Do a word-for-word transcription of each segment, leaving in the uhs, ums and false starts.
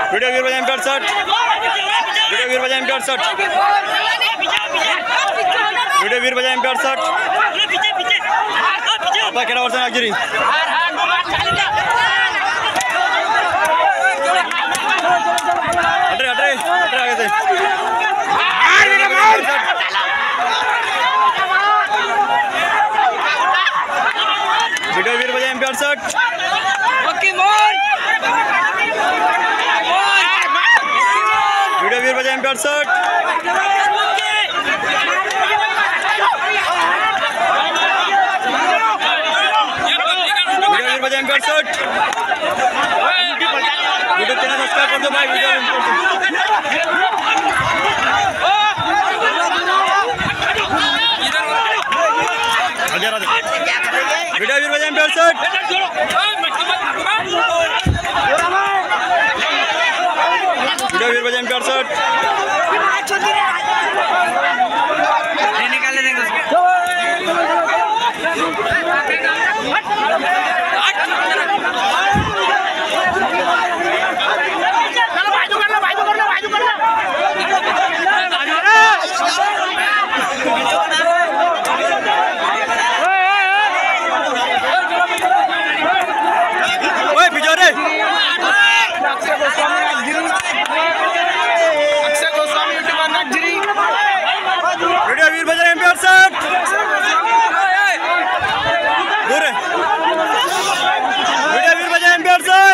video वीर बजाएं प्यार शॉट वीडियो वीर बजाएं प्यार शॉट वीडियो वीर बजाएं प्यार शॉट apa kira वर्षन आखिरी अटरे अटरे अटरे आगे से वीडियो वीर बजाएं प्यार शॉट ओके मोर वीडियो वीर बजाएं प्यार शॉट वीडियो वीर बजाएं प्यार शॉट वीडियो चैनल सब्सक्राइब कर दो भाई वीडियो वीडियो वीर बजाएं प्यार शॉट वीडियो वीर बजाएं प्यार शॉट निकालने देंगे वीडियो वीर बजाएं प्यार शॉट दूर है वीडियो वीर बजाएं प्यार शॉट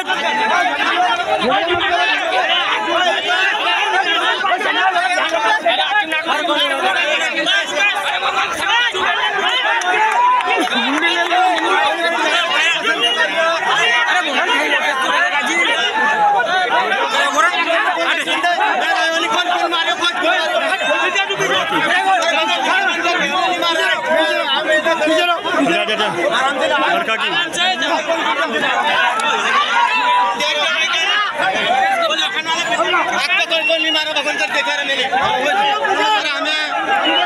लड़का की आपका कोई गोल नहीं मारा भगवान सर देखा रहे मेरे